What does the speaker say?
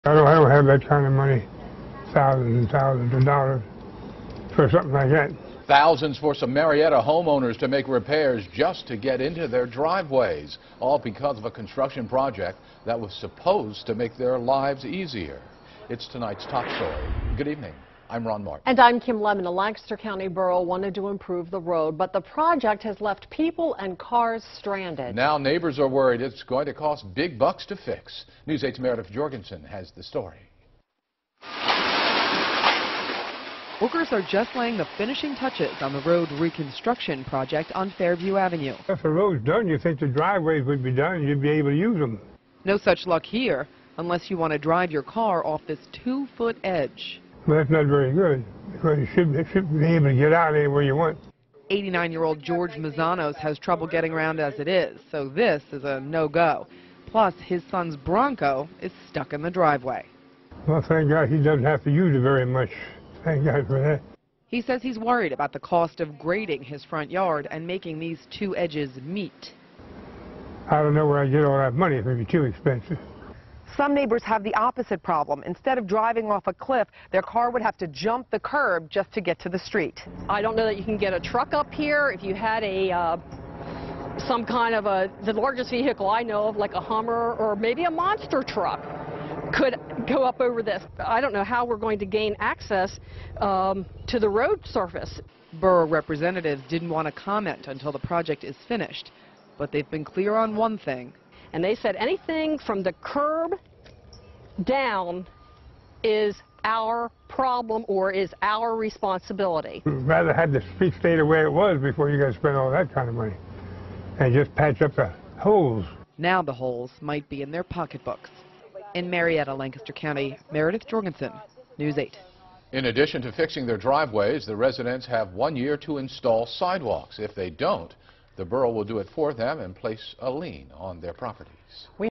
I don't have that kind of money, thousands and thousands of dollars for something like that. Thousands for some Marietta homeowners to make repairs just to get into their driveways, all because of a construction project that was supposed to make their lives easier. It's tonight's top story. Good evening. I'm Ron Martin. And I'm Kim Lemon. The Lancaster County borough wanted to improve the road, but the project has left people and cars stranded. Now neighbors are worried it's going to cost big bucks to fix. News 8's Meredith Jorgensen has the story. Workers are just laying the finishing touches on the road reconstruction project on Fairview Avenue. If the road's done, you think the driveways would be done and you'd be able to use them. No such luck here, unless you want to drive your car off this 2-foot edge. Well, that's not very good, because you should be able to get out anywhere you want. 89-year-old George Mazzanos has trouble getting around as it is, so this is a no-go. Plus, his son's Bronco is stuck in the driveway. Well, thank God he doesn't have to use it very much. Thank God for that. He says he's worried about the cost of grading his front yard and making these two edges meet. I don't know where I get all that money. It would be too expensive. Some neighbors have the opposite problem. Instead of driving off a cliff, their car would have to jump the curb just to get to the street. I don't know that you can get a truck up here. If you had some kind of the largest vehicle I know of, like a Hummer or maybe a monster truck, could go up over this. I don't know how we're going to gain access to the road surface. Borough representatives didn't want to comment until the project is finished, but they've been clear on one thing. And they said anything from the curb down is our problem or is our responsibility. We'd rather have the street stay the way it was before you guys spend all that kind of money and just patch up the holes. Now the holes might be in their pocketbooks. In Marietta, Lancaster County, Meredith Jorgensen, News 8. In addition to fixing their driveways, the residents have 1 year to install sidewalks. If they don't, the borough will do it for them and place a lien on their properties.